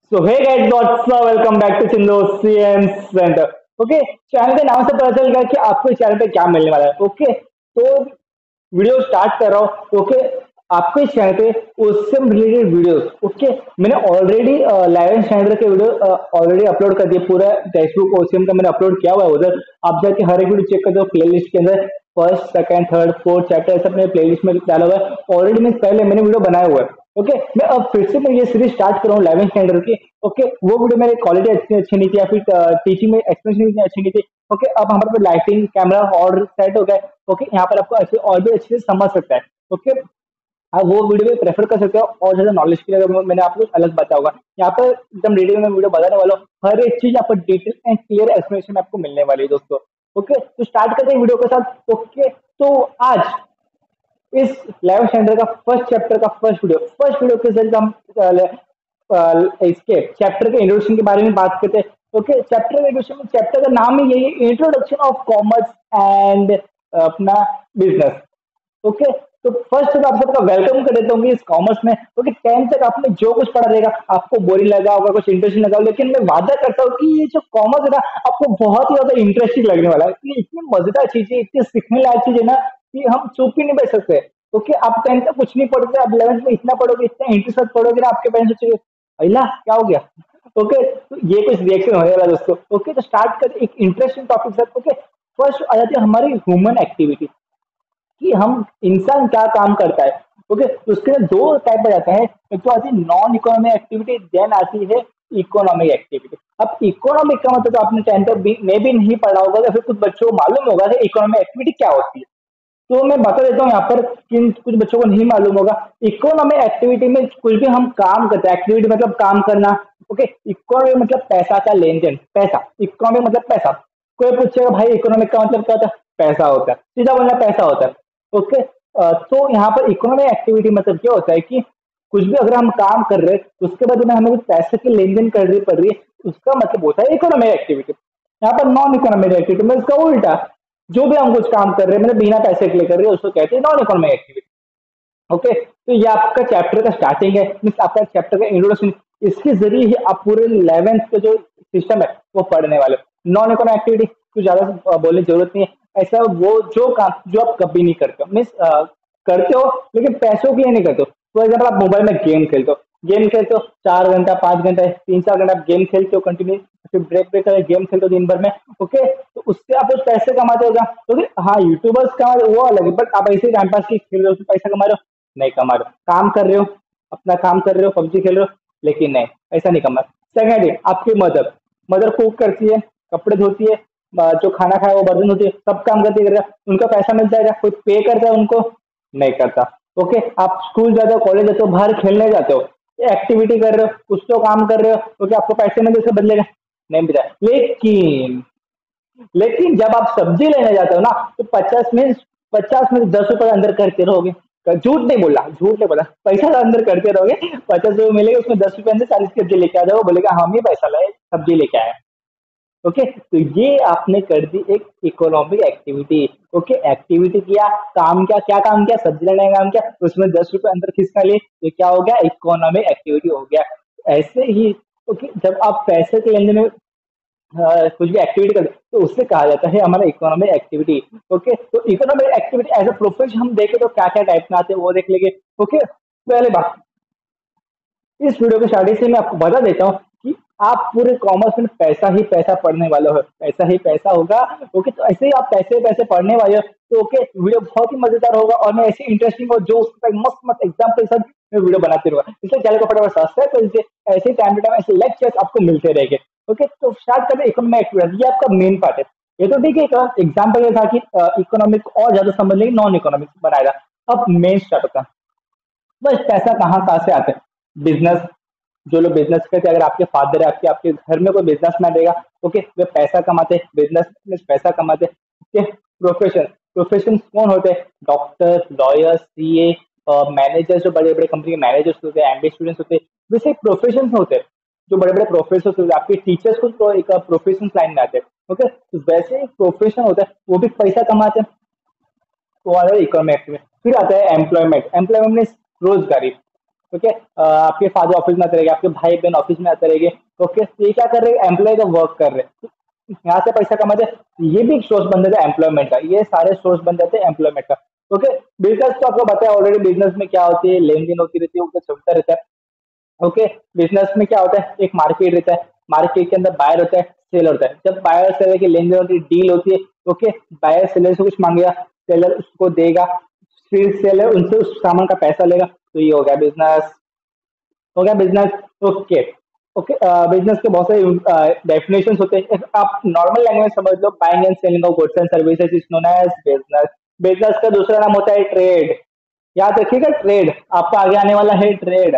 So hey guys what's up, welcome back to चिंदो CM centre. Okay, channel के नाम से पता चल गया कि आपको इस चैनल पे क्या मिलने वाला है। ओके, तो वीडियो स्टार्ट कर रहा हूँ। ओके, आपको इस चैनल पे ओसियम रिलेटेड वीडियोस, ओके, मैंने ऑलरेडी 11 स्टैंडर्ड के वीडियो ऑलरेडी अपलोड कर दिए। पूरा टेक्स्ट बुक ओसियम का मैंने अपलोड किया हुआ है उधर। आप जाके हर एक वीडियो चेक कर दो प्ले लिस्ट के अंदर। First second third fourth chapter ऐसे अपने प्ले लिस्ट में डाला हुआ है ऑलरेडी। मैं पहले मैंने वीडियो बनाया हुआ है। ओके, मैं अब फिर से मैं ये सीरीज स्टार्ट कर रहा हूँ 11 स्टैंडर्ड की। ओके, वो वीडियो मेरी क्वालिटी अच्छी अच्छी नहीं थी या फिर टीचिंग में एक्सप्लेनेशन इतनी अच्छी नहीं थी। ओके, अब हमारे पास लाइटिंग कैमरा और सेट हो गया है। ओके, यहाँ पर आपको अच्छे और भी अच्छे से समझ सकता है। ओके, आप वो वीडियो में प्रेफर कर सकते हो और ज्यादा नॉलेज के लिए। अगर मैंने आपको अलग बताया होगा, यहाँ पर एकदम डिटेल में वीडियो बताने वाला हूँ। हर एक चीज यहाँ पर डिटेल एंड क्लियर एक्सप्लेनेशन आपको मिलने वाली है दोस्तों। ओके, तो स्टार्ट करते हैं वीडियो के साथ। ओके, तो आज इस 11 स्टैंडर्ड का फर्स्ट चैप्टर का फर्स्ट वीडियो के जरिए हम इसके चैप्टर के इंट्रोडक्शन के बारे में बात करते हैं। ओके, चैप्टर का इंट्रोडक्शन, चैप्टर का नाम ही यही है, इंट्रोडक्शन ऑफ कॉमर्स एंड अपना बिजनेस। ओके, तो फर्स्ट तो आप सबका वेलकम कर देता हूँ इस कॉमर्स में। ओके, 10th तक आपने जो कुछ पढ़ा रहेगा आपको बोरिंग लगा होगा, कुछ इंटरेस्टिंग लगा होगा, लेकिन मैं वादा करता हूँ कि ये जो कॉमर्स है ना, आपको बहुत ही ज्यादा इंटरेस्टिंग लगने वाला है। ये इतनी मजेदार चीज है, इतनी सीखने लायक चीज है ना कि हम चुप ही नहीं बैठ सकते। ओके, आप 10th तक कुछ नहीं पढ़ते, आप 11th में इतना पढ़ोगे, इतना इंटरेस्ट पढ़ोगे ना, आपके पेरेंट्स सोचेंगे अला क्या हो गया। ओके, तो ये कुछ रिएक्शन होने वाला है दोस्तों। ओके, तो स्टार्ट कर एक इंटरेस्टिंग टॉपिक से। ओके, फर्स्ट आ जाती है हमारी ह्यूमन एक्टिविटी, कि हम इंसान क्या काम करता है। ओके, तो उसके लिए दो टाइप आ जाते हैं। एक तो आती है नॉन इकोनॉमिक एक्टिविटी, देन आती है इकोनॉमिक एक्टिविटी। अब इकोनॉमिक का मतलब तो आपने टेंथ तक भी में भी नहीं पढ़ा होगा, या फिर कुछ बच्चों को मालूम होगा कि इकोनॉमिक एक्टिविटी क्या होती है। तो मैं बता देता हूँ यहाँ पर कि कुछ बच्चों को नहीं मालूम होगा। इकोनॉमिक एक्टिविटी में कुछ भी हम काम करते हैं, एक्टिविटी मतलब काम करना। ओके, इकोनॉमिक मतलब पैसा का लेन देन, पैसा। इकोनॉमिक मतलब पैसा। कोई पूछेगा भाई इकोनॉमिक का मतलब क्या होता है, पैसा होता है, सीधा बोलना पैसा होता है। ओके, तो यहाँ पर इकोनॉमिक एक्टिविटी मतलब क्या होता है कि कुछ भी अगर हम काम कर रहे हैं तो उसके बाद में हमें कुछ पैसे की लेन देन करनी पड़ रही है, उसका मतलब होता है इकोनॉमिक एक्टिविटी। यहाँ पर नॉन इकोनॉमिक एक्टिविटी में इसका उल्टा, जो भी हम कुछ काम कर रहे हैं मतलब बिना पैसे के लिए कर रहे हैं, उसको कहते हैं नॉन इकोनॉमिक एक्टिविटी। ओके, तो ये आपका चैप्टर का स्टार्टिंग है, मीन्स आपका चैप्टर का इंट्रोडक्शन। इसके जरिए ही आप पूरे 11th का जो सिस्टम है वो पढ़ने वाले हो। नॉन इकोनॉमिक एक्टिविटी कुछ ज्यादा बोलने की जरूरत नहीं है। ऐसा वो जो काम जो आप कभी नहीं करते हो, मीन्स करते हो लेकिन पैसों के लिए नहीं करते हो। फॉर एग्जाम्पल आप मोबाइल में गेम खेलते हो, गेम खेलते हो 4 घंटा 5 घंटा 3 4 घंटा आप गेम खेलते हो कंटिन्यू, फिर ब्रेक ब्रेक कर गेम खेलते हो दिन भर में। ओके, तो उससे आप कुछ पैसे कमाते होगा। तो हाँ, यूट्यूबर्स का वो अलग है, बट आप ऐसे ही टाइम पास की खेल रहे हो तो पैसा कमा रहे हो, नहीं कमा रहे हो। काम कर रहे हो, अपना काम कर रहे हो, पबजी खेल रहे हो, लेकिन नहीं, ऐसा नहीं कमा। सेकेंड है आपकी मदर। मदर कुक करती है, कपड़े धोती है, जो खाना खाया वो बर्तन धोती है, सब काम करती है, उनका पैसा मिलता है, कोई पे करता है उनको, नहीं करता। ओके, आप स्कूल जाते हो, कॉलेज जाते हो, बाहर खेलने जाते हो, एक्टिविटी कर रहे हो, कुछ तो काम कर रहे हो, क्योंकि आपको पैसे मिलते उससे बदलेगा, नहीं मिलता। लेकिन लेकिन जब आप सब्जी लेने जाते हो ना, तो 50 में 10 रुपए अंदर करते रहोगे। झूठ नहीं बोला, पैसा तो अंदर करते रहोगे। 50 रुपए मिलेगा, उसमें 10 रुपए अंदर 40 की सब्जी लेके आ जाओ, बोलेगा हम ही पैसा लाए, सब्जी लेके आए। ओके, तो ये आपने कर दी एक इकोनॉमिक एक्टिविटी। ओके, एक्टिविटी किया, काम क्या क्या काम किया, सब्जी लेने का काम किया, उसमें 10 रुपए अंदर खिसका लिए, तो क्या हो गया, इकोनॉमिक एक्टिविटी हो गया। ऐसे ही ओके, जब आप पैसे के लेन देन में कुछ भी एक्टिविटी करते हैं, तो उससे कहा जाता है हमारा इकोनॉमिक एक्टिविटी। ओके, तो economic activity as a profession हम देखें तो क्या क्या टाइप में आते हैं वो देख लेंगे। ओके, पहले बात, इस वीडियो के स्टार्टिंग से मैं आपको बता देता हूँ कि आप पूरे कॉमर्स में पैसा ही पैसा पढ़ने वाले हो, पैसा ही पैसा होगा। ओके, तो ऐसे ही आप पैसे पैसे पढ़ने वाले हो, तो ओके वीडियो बहुत ही मजेदार होगा और मैं ऐसी इंटरेस्टिंग हो जो उसका मस्त मस्त एग्जाम्पल के साथ मैं वीडियो बनाते रहूंगा। इसलिए चैनल को फटाफट सब्सक्राइब कर दीजिए, ऐसे टाइम टू टाइम ऐसे लेक्चर्स आपको मिलते रहेंगे। ओके, तो स्टार्ट करते इकोनॉमिक एक्टिविटी, ये आपका मेन पार्ट है। ये तो ठीक है, एग्जाम्पल ये था कि इकोनॉमिक और ज्यादा समझ लेंगे, नॉन इकोनॉमिक बनाएगा। अब मेन स्टार्ट होता है, बस पैसा कहाँ कहाँ से आता है। बिजनेस, जो लोग बिजनेस करते हैं, अगर आपके फादर है, आपके आपके घर में कोई बिजनेसमैन रहेगा, ओके, वे पैसा कमाते हैं, बिजनेस में पैसा कमाते हैं। प्रोफेशन, प्रोफेशन कौन होते हैं, डॉक्टर, लॉयर, सीए, मैनेजर, जो बड़े बड़े कंपनी के मैनेजर्स होते हैं, एमबीए स्टूडेंट्स होते हैं, वैसे प्रोफेशन होते हैं। जो बड़े बड़े प्रोफेसर होते हैं, आपके टीचर्स को तो एक प्रोफेशन लाइन में आते हैं। ओके, तो वैसे ही प्रोफेशन होता है, वो भी पैसा कमाते हैं, तो आ रहा है इकोनॉमिक एक्टिविटी। फिर आता है एम्प्लॉयमेंट, एम्प्लॉयमेंट मीन्स रोजगारी। ओके, आपके फादर ऑफिस में आते रहेंगे, आपके भाई बहन ऑफिस में आते रहेंगे। ओके, तो ये क्या कर रहे हैं, एम्प्लॉय का वर्क कर रहे हैं, यहाँ से पैसा कमाते हैं। ये भी एक सोर्स बन जाता है एम्प्लॉयमेंट का, ये सारे सोर्स बन जाते हैं एम्प्लॉयमेंट का। ओके, बिजनेस तो आपको पता है ऑलरेडी, बिजनेस में क्या होती है, लेन देन होती रहती है, वो तो चलता रहता है। ओके, बिजनेस में क्या होता है, एक मार्केट रहता है, मार्केट के अंदर बायर होता है, सेल होता है। जब बायर सेलर की लेन देन होती है, डील होती है। ओके, बायर सेलर से कुछ मांगेगा, सेलर उसको देगा, फिर सेलर उनसे उस सामान का पैसा लेगा, तो ये हो गया बिजनेस। हो गया बिजनेस। ओके। ओके, बिजनेस के बहुत सारे डेफिनेशन होते हैं, आप नॉर्मल लैंग्वेज समझ लो, buying and selling of goods and services is known as business. Business का दूसरा नाम होता है ट्रेड। याद रखिएगा, ट्रेड आपको आगे आने वाला है, trade,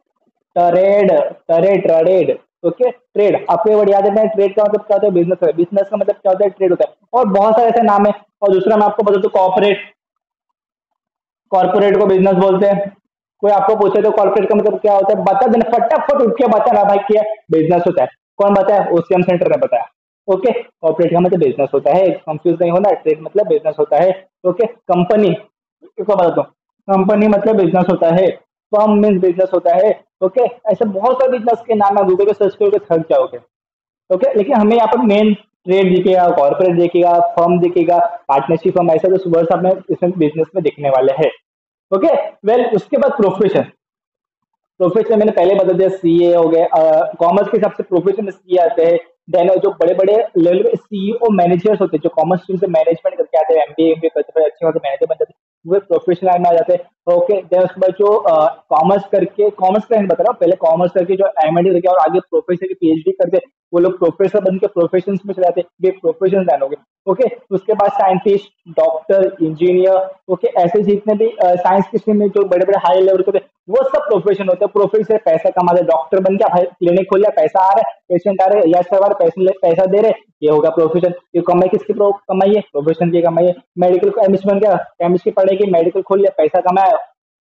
trade, trade, trade. Okay, trade आपको ये वर्ड याद रखना है, ट्रेड का मतलब क्या होता है, बिजनेस है, बिजनेस का मतलब क्या होता है, ट्रेड होता है। और बहुत सारे ऐसे नाम है। और दूसरा मैं आपको बता दूं, कॉर्पोरेट, कॉर्पोरेट को बिजनेस बोलते हैं। कोई आपको पूछे तो कॉर्पोरेट का मतलब क्या होता है, बता देना, फटाफट उठ के बताना भाई, क्या बिजनेस होता है। कौन बताया, ओसीएम सेंटर ने बताया। ओके, कॉर्पोरेट का मतलब बिजनेस होता है, कंफ्यूज नहीं होना, ट्रेड मतलब बिजनेस होता है। ओके, कंपनी को बताता हूँ, कंपनी मतलब बिजनेस होता है, फर्म मीन्स बिजनेस होता है। ओके, ऐसे बहुत सारे बिजनेस के नाम है, गूगल पे सर्च करोगे थक जाओगे। ओके, लेकिन हमें यहाँ पर मेन ट्रेड दिखेगा, कॉर्पोरेट दिखेगा, फर्म दिखेगा, पार्टनरशिप फर्म, ऐसा तो वर्ड्स हमें इसमें बिजनेस में दिखने वाले हैं। ओके, वेल उसके बाद प्रोफेशन। प्रोफेशन मैंने पहले बता दिया, सीए हो गए, कॉमर्स के हिसाब से प्रोफेशन में सीए आते हैं। देन जो बड़े बड़े लेवल पे सीईओ मैनेजर्स होते हैं, जो कॉमर्स स्ट्रीम से मैनेजमेंट करके आते हैं, एमबीए एमबीए करते हैं, अच्छे खासे मैनेजर बन जाते हैं, वो प्रोफेशनल लाइन में आ जाते हैं। ओके, देन उसके बाद जो कॉमर्स करके, कॉमर्स का बता रहा हूँ, पहले कॉमर्स करके जो एमएडी करके और आगे प्रोफेसर की पीएचडी करते हैं, वो लोग प्रोफेसर बन के प्रोफेशन में चले जाते हैं, ये प्रोफेशन लाइन हो गए। ओके, उसके बाद साइंटिस्ट, डॉक्टर, इंजीनियर। ओके, ऐसे जितने भी साइंस की स्ट्रीम में जो बड़े बड़े हाई लेवल के होते हैं, वो सब प्रोफेशन होते हैं। प्रोफेशन से पैसा कमा रहे, डॉक्टर बन गया भाई, क्लिनिक खोल लिया, पैसा आ रहा है, पेशेंट आ रहे हैं, यश सवार पैसे पैसा दे रहे, ये होगा प्रोफेशन। ये कमाई किसकी कमाई है, प्रोफेशन की कमाई है। मेडिकल केमिस्ट बन गया, केमिस्ट की पढ़ाई की, मेडिकल खोल लिया, पैसा कमाया,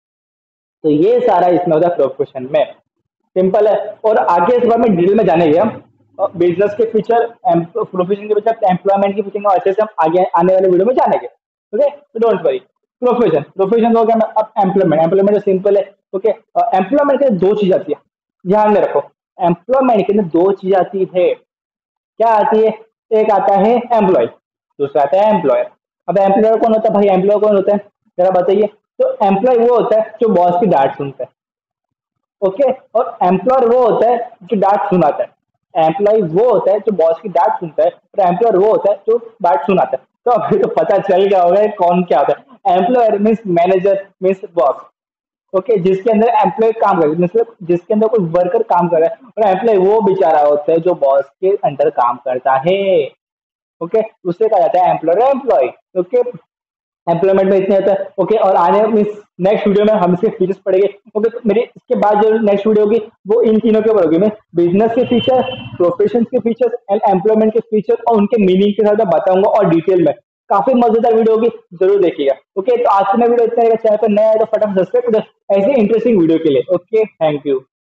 तो ये सारा इसमें होता है प्रोफेशन में। सिंपल है। और आगे इस बार में डिटेल में जानेंगे हम बिजनेस के फीचर, प्रोफेशन के फीचर, एम्प्लॉयमेंट के फीचर, अच्छे से हम आगे आने वाले वीडियो में जानेंगे। ओके, तो डोंट वरी। प्रोफेशन, प्रोफेशन हो गया। मैं अब एम्प्लॉयमेंट, एम्प्लॉयमेंट सिंपल है। ओके, एम्प्लॉयमेंट के दो चीज आती है, ध्यान में रखो। एम्प्लॉयमेंट के अंदर दो चीज आती है, क्या आती है, एक आता है एम्प्लॉय, दूसरा आता है एम्प्लॉयर। अब एम्प्लॉयर कौन होता है भाई, एम्प्लॉय कौन होता है, जरा बताइए। तो एम्प्लॉय वो होता है जो बॉस की डांट सुनता है। ओके, और एम्प्लॉयर वो होता है जो डांट सुनाता है। एम्प्लॉय वो होता है जो बॉस की डांट सुनता है, और एम्प्लॉयर वो होता है जो डांट सुनाता है। तो अभी तो पता चल गया होगा कौन क्या होता है। Employer means manager means boss. Okay, जिसके अंदर एम्प्लॉय काम कर, मतलब जिसके अंदर कोई वर्कर काम कर रहा है, और एम्प्लॉय वो बेचारा होता है जो बॉस के अंडर काम करता है। ओके, उससे कहा जाता है एम्प्लॉयर, एम्प्लॉय। ओके, एम्प्लॉयमेंट में इतने होता है। ओके, और आने में नेक्स्ट वीडियो में हम इसके फीचर्स पढ़ेंगे। ओके, तो मेरी इसके बाद जो नेक्स्ट वीडियो होगी वो इन तीनों के ऊपर होगी। मैं बिजनेस के फीचर, प्रोफेशन के फीचर्स एंड एम्प्लॉयमेंट के फीचर और उनके मीनिंग के साथ मैं बताऊंगा और डिटेल में। काफी मजेदार वीडियो होगी, जरूर देखिएगा। ओके, तो आज की मैं वीडियो इतना रहेगा, चैनल पर नया है तो फटाफट सब्सक्राइब कर दो ऐसे इंटरेस्टिंग वीडियो के लिए। Okay, thank you.